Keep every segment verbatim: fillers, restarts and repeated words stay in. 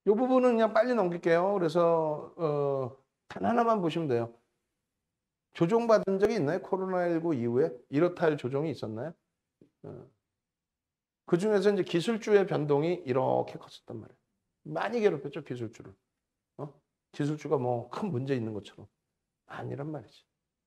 이 부분은 그냥 빨리 넘길게요. 그래서 어, 단 하나만 보시면 돼요. 조정받은 적이 있나요? 코로나십구 이후에 이렇다 할 조정이 있었나요? 어. 그 중에서 이제 기술주의 변동이 이렇게 컸었단 말이에요. 많이 괴롭혔죠, 기술주를. 어? 기술주가 뭐 큰 문제 있는 것처럼. 아니란 말이지.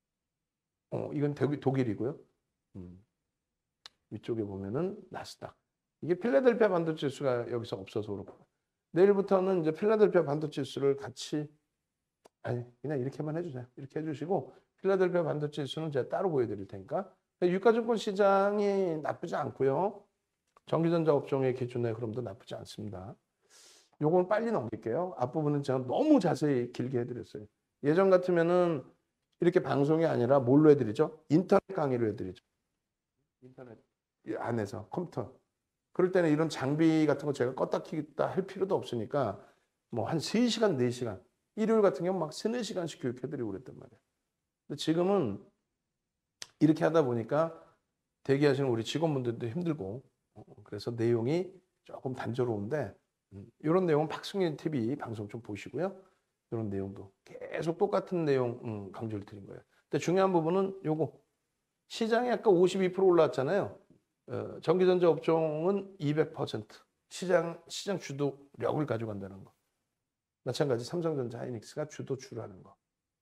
어, 이건 독일이고요. 음. 위쪽에 보면은 나스닥. 이게 필라델피아 반도체 지수가 여기서 없어서 그렇고. 내일부터는 이제 필라델피아 반도체 지수를 같이, 아니, 그냥 이렇게만 해주세요. 이렇게 해주시고, 필라델피아 반도체 지수는 제가 따로 보여드릴 테니까. 유가증권 시장이 나쁘지 않고요. 전기전자 업종의 기준의 흐름도 나쁘지 않습니다. 요건 빨리 넘길게요. 앞부분은 제가 너무 자세히 길게 해드렸어요. 예전 같으면은 이렇게 방송이 아니라 뭘로 해드리죠? 인터넷 강의로 해드리죠. 인터넷 안에서 컴퓨터. 그럴 때는 이런 장비 같은 거 제가 껐다 켜다 할 필요도 없으니까 뭐 한 세 시간, 네 시간. 일요일 같은 경우 막 세네 시간씩 교육해드리고 그랬단 말이에요. 근데 지금은 이렇게 하다 보니까 대기하시는 우리 직원분들도 힘들고 그래서 내용이 조금 단조로운데 이런 내용은 박승현 티비 방송 좀 보시고요. 이런 내용도 계속 똑같은 내용 음, 강조를 드린 거예요. 근데 중요한 부분은 요거 시장이 아까 오십이 퍼센트 올라왔잖아요. 어, 전기전자 업종은 이백 퍼센트 시장 시장 주도력을 가져간다는 거. 마찬가지 삼성전자, 하이닉스가 주도주를 하는 거.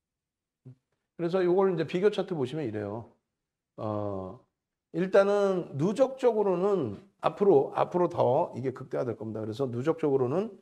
그래서 이걸 이제 비교 차트 보시면 이래요. 어, 일단은 누적적으로는 앞으로 앞으로 더 이게 극대화될 겁니다. 그래서 누적적으로는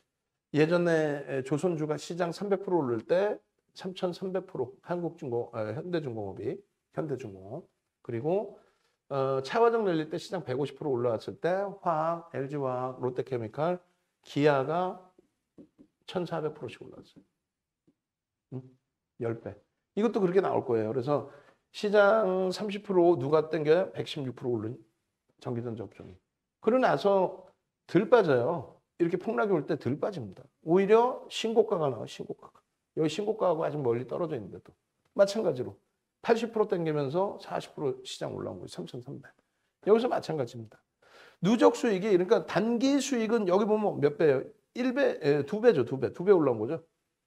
예전에 조선주가 시장 삼백 퍼센트 오를 때 삼천삼백 퍼센트 한국중공, 아, 현대중공업이 현대중공업 그리고 어, 차화정 열릴 때 시장 백오십 퍼센트 올라왔을 때 화학, 엘지화학, 롯데케미칼, 기아가 천사백 퍼센트씩 올라왔어요. 응? 십 배. 이것도 그렇게 나올 거예요. 그래서 시장 삼십 퍼센트 누가 땡겨요? 백십육 퍼센트 오른 전기전자 업종이. 그러고 나서 덜 빠져요. 이렇게 폭락이 올 때 덜 빠집니다. 오히려 신고가가 나와요. 신고가가. 여기 신고가하고 아직 멀리 떨어져 있는데도. 마찬가지로 팔십 퍼센트 땡기면서 사십 퍼센트 시장 올라온 거예요. 삼천삼백. 여기서 마찬가지입니다. 누적 수익이 그러니까 단기 수익은 여기 보면 몇 배예요? 일 배, 두 배죠. 두 배. 두 배 올라온 거죠.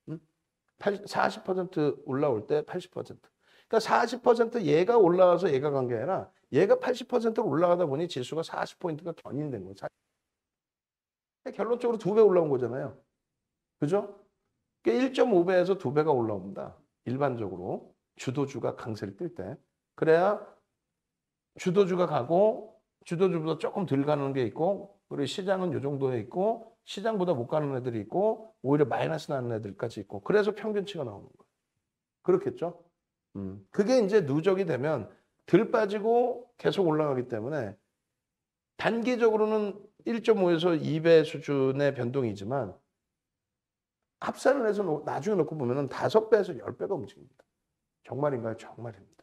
사십 퍼센트 올라올 때 팔십 퍼센트. 그러니까 사십 퍼센트 얘가 올라와서 얘가 간 게 아니라 얘가 팔십 퍼센트로 올라가다 보니 지수가 사십 포인트가 견인된 거예요. 결론적으로 두 배 올라온 거잖아요. 그죠? 그러니까 일 점 오 배에서 두 배가 올라옵니다. 일반적으로 주도주가 강세를 띨 때. 그래야 주도주가 가고 주도주보다 조금 덜 가는 게 있고 그리고 시장은 이 정도에 있고 시장보다 못 가는 애들이 있고 오히려 마이너스 나는 애들까지 있고 그래서 평균치가 나오는 거예요. 그렇겠죠? 음. 그게 이제 누적이 되면 덜 빠지고 계속 올라가기 때문에 단기적으로는 일 점 오에서 이 배 수준의 변동이지만 합산을 해서 나중에 놓고 보면 다섯 배에서 십 배가 움직입니다. 정말인가요? 정말입니다.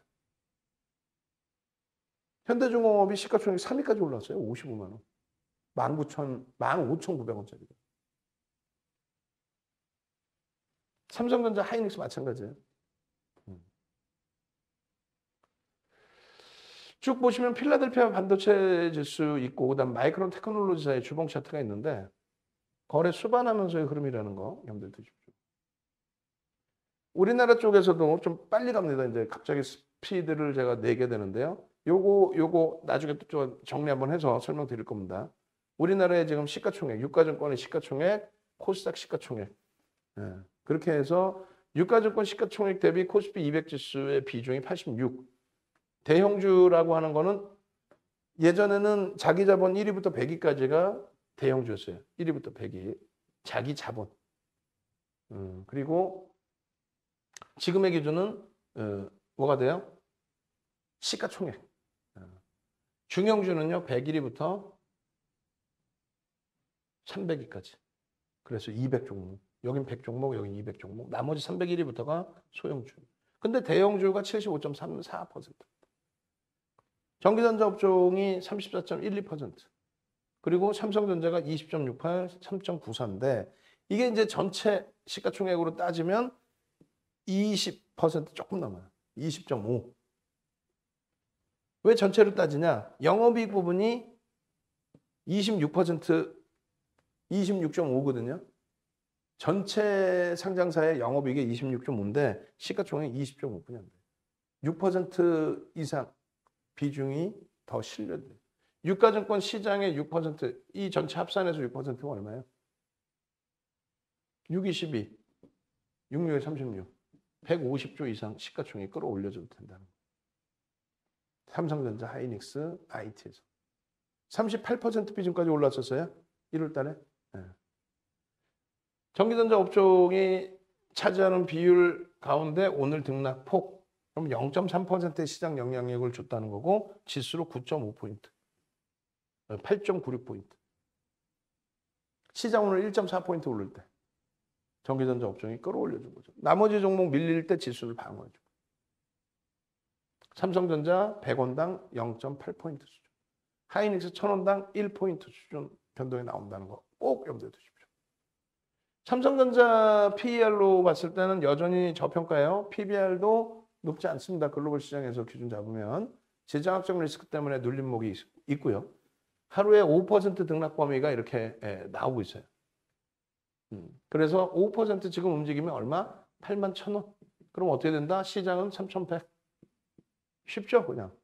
현대중공업이 시가총액 삼 위까지 올랐어요. 오십오만 원. 만 구천, 만 오천구백 원짜리. 삼성전자, 하이닉스 마찬가지예요. 쭉 보시면 필라델피아 반도체 지수 있고 그다음 마이크론 테크놀로지사의 주봉 차트가 있는데 거래 수반하면서의 흐름이라는 거 염두에 두십시오. 우리나라 쪽에서도 좀 빨리 갑니다. 이제 갑자기 스피드를 제가 내게 되는데요. 요거 요거 나중에 또 정리 한번 해서 설명드릴 겁니다. 우리나라의 지금 시가총액, 유가증권의 시가총액, 코스닥 시가총액. 예, 그렇게 해서 유가증권 시가총액 대비 코스피 이백 지수의 비중이 팔십육. 대형주라고 하는 거는 예전에는 자기 자본 일 위부터 백 위까지가 대형주였어요. 일 위부터 백 위. 자기 자본. 음, 그리고 지금의 기준은 어, 뭐가 돼요? 시가총액. 어. 중형주는요. 백 위부터 삼백 위까지. 그래서 이백 종목. 여긴 백 종목, 여긴 이백 종목. 나머지 삼백일 위부터가 소형주. 근데 대형주가 칠십오 점 삼사 퍼센트. 전기전자 업종이 삼십사 점 일이 퍼센트. 그리고 삼성전자가 이십 점 육팔, 삼 점 구사인데 이게 이제 전체 시가총액으로 따지면 이십 퍼센트 조금 넘어요. 이십 점 오. 왜 전체로 따지냐? 영업이익 부분이 이십육 퍼센트, 이십육 점 오거든요. 전체 상장사의 영업이익이 이십육 점 오인데 시가총액 이십 점 오 분이 안 돼요. 육 퍼센트 이상 비중이 더 실려돼요. 유가증권 시장의 육 퍼센트, 이 전체 합산해서 육 퍼센트가 얼마예요? 육, 이십이, 육, 육에 삼십육, 백오십 조 이상 시가총액이 끌어올려줘도 된다는 거예요. 삼성전자, 하이닉스, 아이티에서. 삼십팔 퍼센트 비중까지 올랐었어요. 일월 달에. 네. 전기전자 업종이 차지하는 비율 가운데 오늘 등락폭, 그럼 영 점 삼 퍼센트의 시장 영향력을 줬다는 거고 지수로 구 점 오 포인트, 팔 점 구육 포인트. 시장 오늘 일 점 사 포인트 오를 때 전기전자 업종이 끌어올려준 거죠. 나머지 종목 밀릴 때 지수를 방어해주고. 삼성전자 백 원당 영 점 팔 포인트 수준, 하이닉스 천 원당 일 포인트 수준 변동이 나온다는 거 꼭 염두에 두십시오. 삼성전자 피이알로 봤을 때는 여전히 저평가예요. 피비알도 높지 않습니다. 글로벌 시장에서 기준 잡으면 재정학적 리스크 때문에 눌림목이 있고요. 하루에 오 퍼센트 등락 범위가 이렇게 나오고 있어요. 그래서 오 퍼센트 지금 움직이면 얼마? 팔만 천 원. 그럼 어떻게 된다? 시장은 삼천백. 쉽죠, 그냥.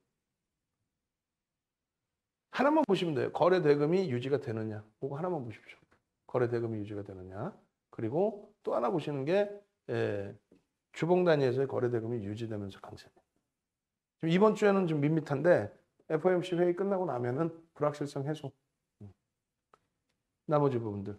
하나만 보시면 돼요. 거래 대금이 유지가 되느냐. 그거 하나만 보십시오. 거래 대금이 유지가 되느냐. 그리고 또 하나 보시는 게 에, 주봉 단위에서의 거래 대금이 유지되면서 강세입니다. 지금 이번 주에는 좀 밋밋한데 에프오엠씨 회의 끝나고 나면은 불확실성 해소. 나머지 부분들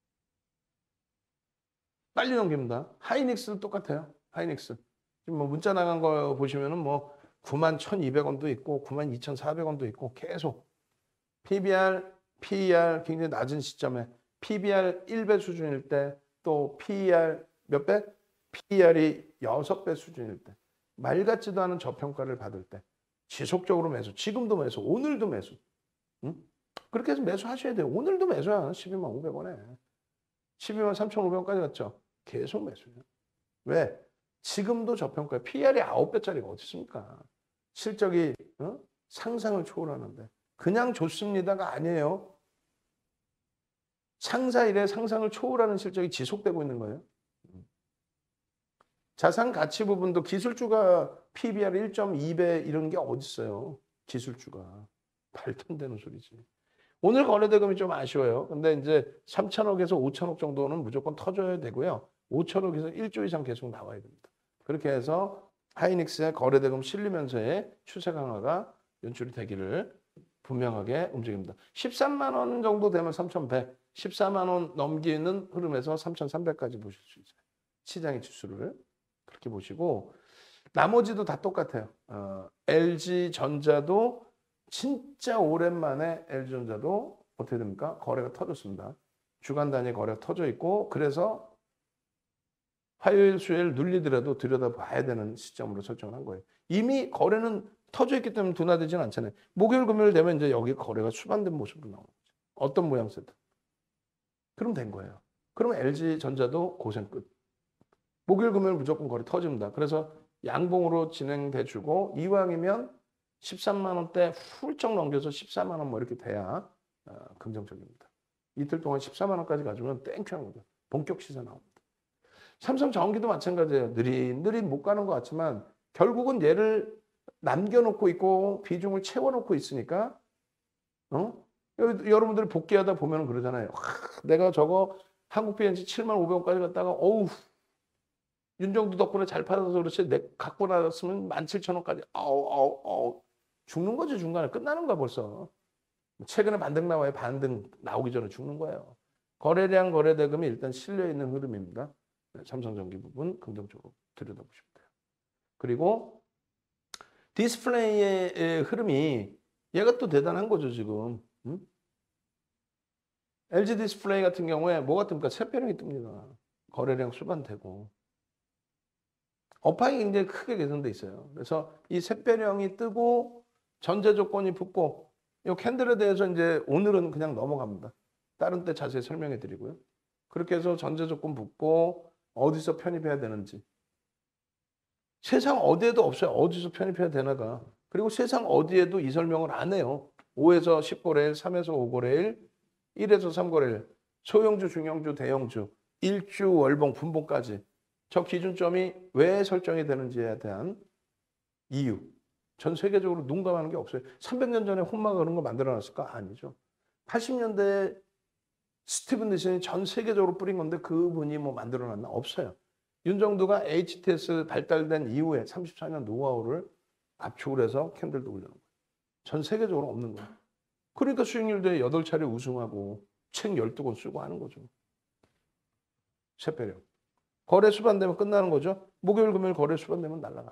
빨리 넘깁니다. 하이닉스도 똑같아요. 하이닉스 지금 뭐 문자 나간 거 보시면은 뭐 구만 천이백 원도 있고 구만 이천사백 원도 있고 계속 피비알, 피이알 굉장히 낮은 시점에 피비알 일 배 수준일 때 또 피이알 몇 배? 피이알이 여섯 배 수준일 때 말 같지도 않은 저평가를 받을 때 지속적으로 매수, 지금도 매수, 오늘도 매수. 응? 그렇게 해서 매수하셔야 돼요. 오늘도 매수야. 십이만 오백 원에. 십이만 삼천오백 원까지 갔죠. 계속 매수예요. 왜? 지금도 저평가에 피이알이 아홉 배짜리가 어디 있습니까? 실적이 어? 상상을 초월하는데 그냥 좋습니다가 아니에요. 상사 일에 상상을 초월하는 실적이 지속되고 있는 거예요. 자산 가치 부분도 기술주가 피비알 일 점 이 배 이런 게 어디 있어요. 기술주가. 말도 안 되는 소리지. 오늘 거래대금이 좀 아쉬워요. 근데 이제 삼천억에서 오천억 정도는 무조건 터져야 되고요. 오천억에서 일 조 이상 계속 나와야 됩니다. 그렇게 해서 하이닉스의 거래대금 실리면서의 추세 강화가 연출이 되기를 분명하게 움직입니다. 십삼만 원 정도 되면 삼천백, 십사만 원 넘기는 흐름에서 삼천삼백까지 보실 수 있어요. 시장의 지수를 그렇게 보시고 나머지도 다 똑같아요. 어, 엘지전자도 진짜 오랜만에 엘지전자도 어떻게 됩니까? 거래가 터졌습니다. 주간 단위 거래가 터져 있고 그래서 화요일, 수요일 눌리더라도 들여다봐야 되는 시점으로 설정을 한 거예요. 이미 거래는 터져 있기 때문에 둔화되지는 않잖아요. 목요일, 금요일 되면 이제 여기 거래가 수반된 모습으로 나오는 거죠. 어떤 모양새든. 그럼 된 거예요. 그러면 엘지전자도 고생 끝. 목요일, 금요일 무조건 거래 터집니다. 그래서 양봉으로 진행돼 주고 이왕이면 십삼만 원대 훌쩍 넘겨서 십사만 원 뭐 이렇게 돼야 어, 긍정적입니다. 이틀 동안 십사만 원까지 가져오면 땡큐한 거죠. 본격 시세 나옵니다. 삼성전기도 마찬가지예요. 느릿느릿 못 가는 것 같지만 결국은 얘를 남겨놓고 있고 비중을 채워놓고 있으니까 어? 여러분들이 복귀하다 보면 그러잖아요. 와, 내가 저거 한국 비엔씨 칠만 오백 원까지 갔다가 어우 윤정두 덕분에 잘 팔아서 그렇지 내 갖고 나왔으면 만 칠천 원까지 아우 아우 아우 죽는 거지. 중간에 끝나는 거야 벌써. 최근에 반등 나와요. 반등 나오기 전에 죽는 거예요. 거래량 거래대금이 일단 실려 있는 흐름입니다. 삼성전기 부분 긍정적으로 들여다보시면 돼요. 그리고 디스플레이의 흐름이 얘가 또 대단한 거죠 지금. 응? 엘지 디스플레이 같은 경우에 뭐가 뜹니까? 샛별형이 뜹니다. 거래량 수반되고 업황이 굉장히 크게 개선돼 있어요. 그래서 이 샛별형이 뜨고 전제 조건이 붙고 이 캔들에 대해서 이제 오늘은 그냥 넘어갑니다. 다른 때 자세히 설명해 드리고요. 그렇게 해서 전제 조건 붙고 어디서 편입해야 되는지 세상 어디에도 없어요. 어디서 편입해야 되나가. 그리고 세상 어디에도 이 설명을 안 해요. 오에서 십 거래일, 삼에서 오 거래일, 일에서 삼 거래일, 소형주, 중형주, 대형주 일주, 월봉, 분봉까지 저 기준점이 왜 설정이 되는지에 대한 이유. 전 세계적으로 눈감하는 게 없어요. 삼백 년 전에 혼마가 그런 거 만들어놨을까? 아니죠. 팔십 년대에 스티븐 니슨이 전 세계적으로 뿌린 건데 그분이 뭐 만들어놨나? 없어요. 윤정두가 에이치티에스 발달된 이후에 삼십사 년 노하우를 압축을 해서 캔들도 올려놓은 거예요. 전 세계적으로 없는 거예요. 그러니까 수익률도 여덟 차례 우승하고 책 열두 권 쓰고 하는 거죠. 새배력. 거래 수반되면 끝나는 거죠. 목요일, 금요일 거래 수반되면 날아가요.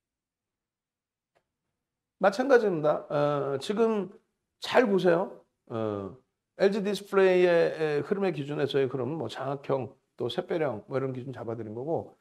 마찬가지입니다. 어, 지금 잘 보세요. 어, 엘지 디스플레이의 흐름의 기준에서의 흐름, 뭐 장악형, 또 샛배령 뭐 이런 기준 잡아드린 거고,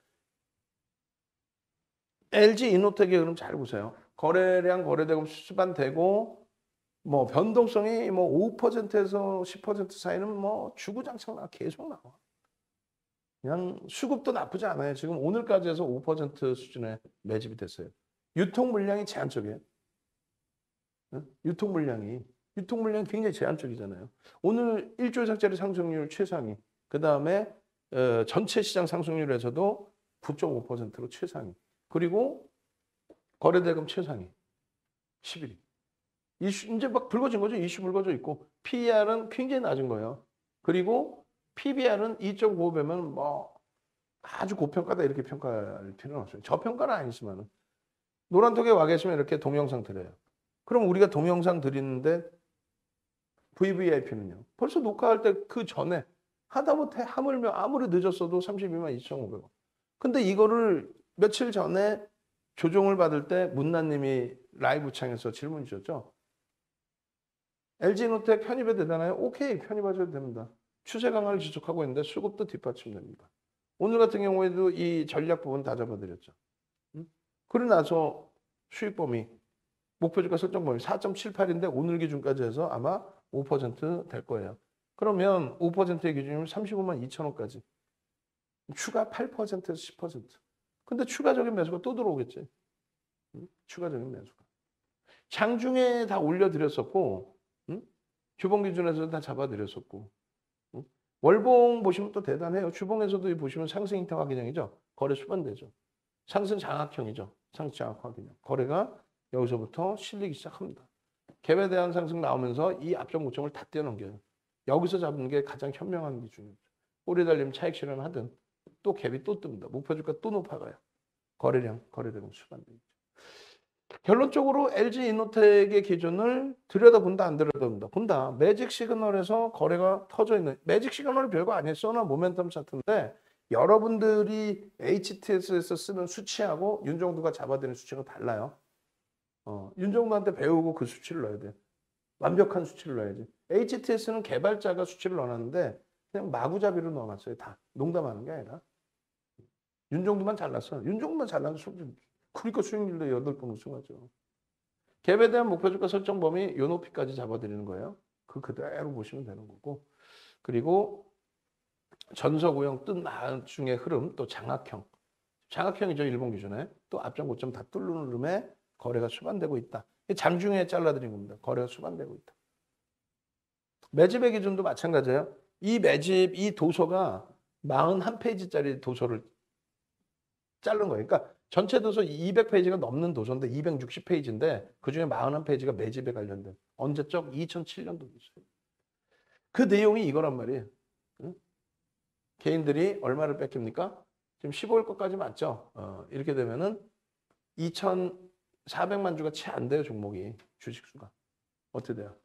엘지 이노텍의 흐름 잘 보세요. 거래량, 거래대금 수반되고, 뭐 변동성이 뭐 오 퍼센트에서 십 퍼센트 사이는 뭐 주구장창 나 계속 나와. 그냥 수급도 나쁘지 않아요. 지금 오늘까지 해서 오 퍼센트 수준에 매집이 됐어요. 유통 물량이 제한적이에요. 유통 물량이 유통 물량이 굉장히 제한적이잖아요. 오늘 일 조 이상짜리 상승률 최상위. 그 다음에 어, 전체 시장 상승률에서도 구 점 오 퍼센트로 최상위. 그리고 거래대금 최상위. 십일 위. 이슈, 이제 막 붉어진 거죠. 이슈 붉어져 있고 피이알은 굉장히 낮은 거예요. 그리고 피비알은 이 점 구오 배면 뭐 아주 고평가다 이렇게 평가할 필요는 없어요. 저평가는 아니지만은 노란톡에 와 계시면 이렇게 동영상 드려요. 그럼 우리가 동영상 드리는데 브이브이아이피는요. 벌써 녹화할 때 그 전에 하다못해 하물며 아무리 늦었어도 삼십이만 이천오백 원. 근데 이거를 며칠 전에 조종을 받을 때 문나님이 라이브 창에서 질문 주셨죠. 엘지노텍 편입에 되나요? 오케이, 편입하셔도 됩니다. 추세 강화를 지속하고 있는데 수급도 뒷받침됩니다. 오늘 같은 경우에도 이 전략 부분 다 잡아드렸죠. 응? 그러고 나서 수익 범위, 목표주가 설정 범위 사 점 칠팔인데 오늘 기준까지 해서 아마 오 퍼센트 될 거예요. 그러면 오 퍼센트의 기준이면 삼십오만 이천 원까지. 추가 팔 퍼센트에서 십 퍼센트. 근데 추가적인 매수가 또 들어오겠지. 응? 추가적인 매수가. 장중에 다 올려드렸었고, 응? 주봉 기준에서 다 잡아드렸었고. 응? 월봉 보시면 또 대단해요. 주봉에서도 보시면 상승 인터 확인형이죠. 거래 수반되죠. 상승 장악형이죠. 상승 장악 확인형. 거래가 여기서부터 실리기 시작합니다. 갭에 대한 상승 나오면서 이 앞전 고점을 다 뛰어넘겨요. 여기서 잡는 게 가장 현명한 기준이죠. 꼬리 달리면 차익 실현하든 또 갭이 또 뜹니다. 목표 주가 또 높아가요. 거래량, 거래대금 수반되죠. 결론적으로 엘지 이노텍의 기준을 들여다본다 안 들여다본다. 본다. 매직 시그널에서 거래가 터져 있는. 매직 시그널이 별거 아니에요. 소나 모멘텀 차트인데 여러분들이 에이치티에스에서 쓰는 수치하고 윤정두가 잡아드는 수치가 달라요. 어, 윤정두한테 배우고 그 수치를 넣어야 돼. 완벽한 수치를 넣어야지. 에이치티에스는 개발자가 수치를 넣어놨는데 그냥 마구잡이로 넣어놨어요. 다. 농담하는 게 아니라. 윤정두만 잘났어. 윤정두만 잘나서 수준. 그러니까 수익률도 여덟 번 우승하죠. 갭에 대한 목표주가 설정 범위 요 높이까지 잡아드리는 거예요. 그 그대로 보시면 되는 거고. 그리고 전석 우형 뜬 나중의 흐름 또 장악형. 장악형이죠. 일본 기준에. 또 앞전 고점 다 뚫는 흐름에 거래가 수반되고 있다. 장중에 잘라드린 겁니다. 거래가 수반되고 있다. 매집의 기준도 마찬가지예요. 이 매집, 이 도서가 사십일 페이지짜리 도서를 자른 거예요. 그러니까 전체 도서 이백 페이지가 넘는 도서인데 이백육십 페이지인데 그중에 사십일 페이지가 매집에 관련된 언제적 이천칠 년도 도서예요. 그 내용이 이거란 말이에요. 응? 개인들이 얼마를 뺏깁니까? 지금 십오일 것까지 맞죠? 어, 이렇게 되면은 이천사백만 주가 채 안 돼요, 종목이. 주식수가. 어떻게 돼요?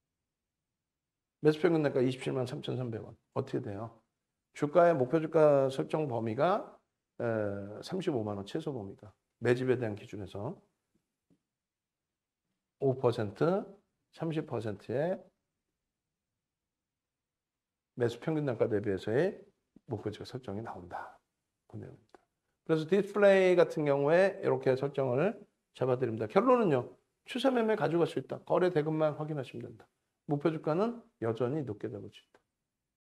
매수평균 단가 이십칠만 삼천삼백 원. 어떻게 돼요? 주가의 목표 주가 설정 범위가 삼십오만 원 최소 범위가. 매집에 대한 기준에서 오 퍼센트, 삼십 퍼센트의 매수 평균 단가 대비해서의 목표주가 설정이 나온다. 그 내용입니다. 그래서 디스플레이 같은 경우에 이렇게 설정을 잡아드립니다. 결론은요. 추세 매매 가져갈 수 있다. 거래 대금만 확인하시면 된다. 목표 주가는 여전히 높게 잡아주죠.